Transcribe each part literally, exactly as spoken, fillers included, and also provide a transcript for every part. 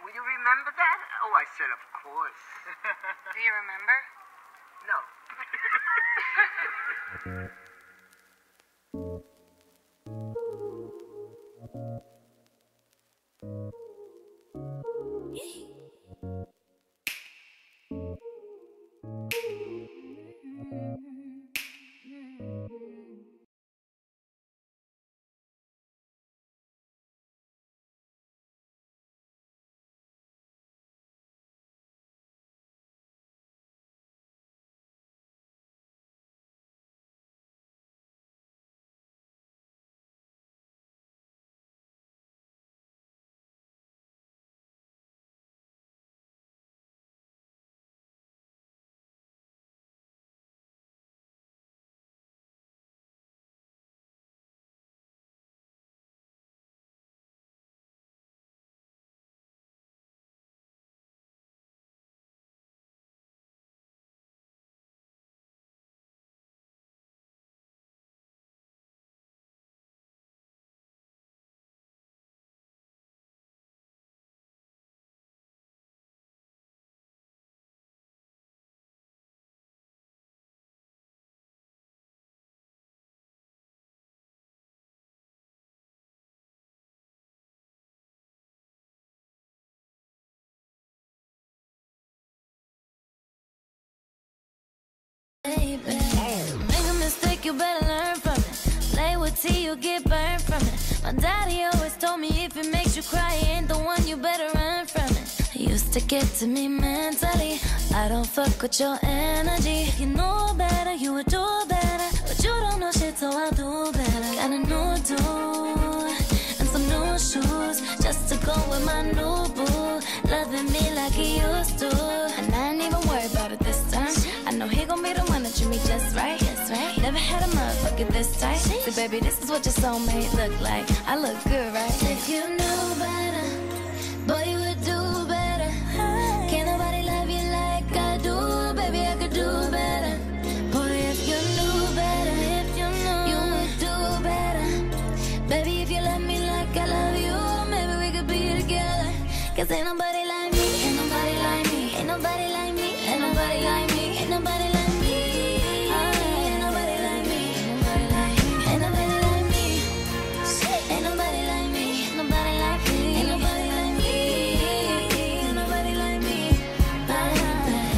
Will you remember that? Oh, I said, of course. Do you remember? No. Baby, make a mistake, you better learn from it. Play with tea, you get burned from it. My daddy always told me if it makes you cry, ain't the one, you better run from it. He used to get to me mentally. I don't fuck with your energy. You know better, you would do better, but you don't know shit, so I'll do better. Got a new dude and some new shoes just to go with my new boo, loving me like he used to. And I ain't even worried about it this time. I know he gon' be the one that treat me just right. That's right. Never had a motherfucker this tight. So baby, this is what your soulmate look like. I look good, right? If you knew better, boy, you would do better. Can't nobody love you like I do, baby, I could do better. Boy, if you knew better, if you knew, you would do better. Baby, if you love me like I love you, maybe we could be together. Cause ain't nobody like me, ain't nobody like me, ain't nobody like me, ain't nobody like me, ain't nobody like me. Ain't nobody like me, ain't nobody like me, ain't nobody like me, ain't nobody like me, ain't nobody like me, ain't nobody like me, ain't nobody like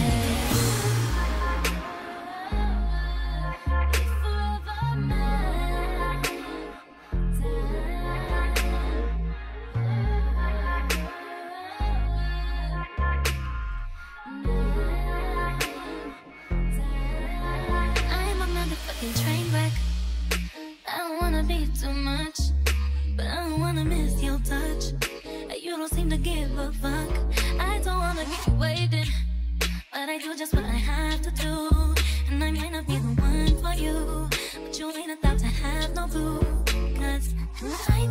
me. Forever mine. I'm a motherfucking train wreck. I don't wanna be too much, but I don't wanna miss your touch. You don't seem to give a fuck. I don't wanna keep you waiting, but I do just what I have to do. And I might not be the one for you, but you ain't about to have no clue. Cause I